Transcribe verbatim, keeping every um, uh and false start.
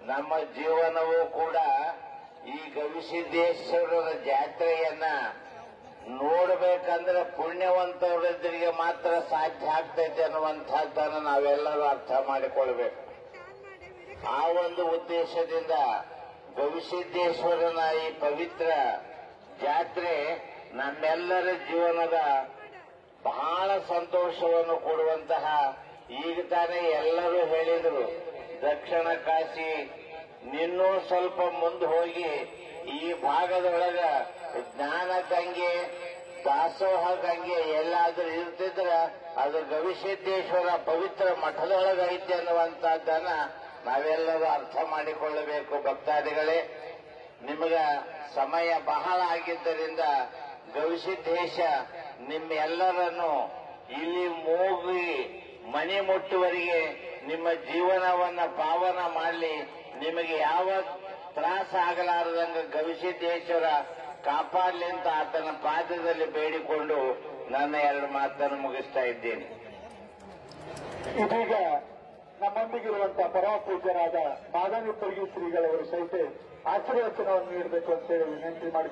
ನಮ್ಮ ಜೀವನವೂ ಕೂಡ ಈ ಗವಿಸಿದ್ದೇಶ್ವರರ ಜಾತ್ರೆಯನ್ನ ನೋಡಬೇಕಂದ್ರೆ ಪುಣ್ಯವಂತರಿಗೆ ಮಾತ್ರ ಸಾಧ್ಯ ಆಗ್ತೈತೆ ಅನ್ನುವಂಥದ್ದನ್ನು ನಾವೆಲ್ಲರೂ ಅರ್ಥ ಮಾಡಿಕೊಳ್ಬೇಕು. ಆ ಒಂದು ಉದ್ದೇಶದಿಂದ ಗವಿಸಿದ್ದೇಶ್ವರನ ಈ ಪವಿತ್ರ ಜಾತ್ರೆ ನಮ್ಮೆಲ್ಲರ ಜೀವನದ ಬಹಳ ಸಂತೋಷವನ್ನು ಕೊಡುವಂತಹ, ಈಗ ತಾನೇ ಎಲ್ಲರೂ ಹೇಳಿದರು, ದಕ್ಷಿಣ ಕಾಶಿ ನಿನ್ನೂ ಸ್ವಲ್ಪ ಮುಂದೆ ಹೋಗಿ ಈ ಭಾಗದೊಳಗ ಜ್ಞಾನ ಗಂಗೆ, ದಾಸೋಹ ಗಂಗೆ ಎಲ್ಲಾದ್ರೂ ಇರ್ತಿದ್ರ ಅದು ಗವಿಸಿದ್ದೇಶ್ವರ ಪವಿತ್ರ ಮಠದೊಳಗ ಐತೆ ಅನ್ನುವಂಥದ್ದನ್ನ ನಾವೆಲ್ಲರೂ ಅರ್ಥ ಮಾಡಿಕೊಳ್ಳಬೇಕು. ಭಕ್ತಾದಿಗಳೇ, ನಿಮಗ ಸಮಯ ಬಹಳ ಆಗಿದ್ದರಿಂದ ಗವಿಸಿದ್ದೇಶ ನಿಮ್ಮೆಲ್ಲರನ್ನು ಇಲ್ಲಿ ಮೂಗಿ ಮನೆ ಮುಟ್ಟುವರಿಗೆ ನಿಮ್ಮ ಜೀವನವನ್ನ ಪಾವನ ಮಾಡಲಿ, ನಿಮಗೆ ಯಾವ ತ್ರಾಸ ಆಗಲಾರದಂಗ ಗವಿಸಿದ್ದೇಶ್ವರ ಕಾಪಾಡಲಿ ಅಂತ ಆತನ ಪಾದದಲ್ಲಿ ಬೇಡಿಕೊಂಡು ನನ್ನ ಎರಡು ಮಾತನ್ನು ಮುಗಿಸ್ತಾ ಇದ್ದೇನೆ. ಇದೀಗ ನಮ್ಮೊಂದಿಗಿರುವಂತಹ ಪರಮ ಪೂಜ್ಯರಾದ ಮಾದನಿಪ್ಪರ್ಗಿ ಶ್ರೀಗಳವರು ಸಹಿತ ಆಶೀರ್ವಚನವನ್ನು ನೀಡಬೇಕು ಅಂತೇಳಿ ವಿನಂತಿ ಮಾಡಿ